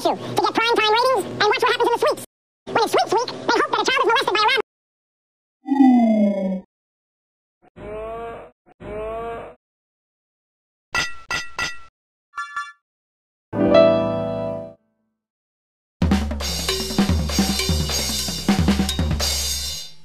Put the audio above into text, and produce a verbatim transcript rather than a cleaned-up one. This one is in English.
to? To get prime time ratings and watch what happens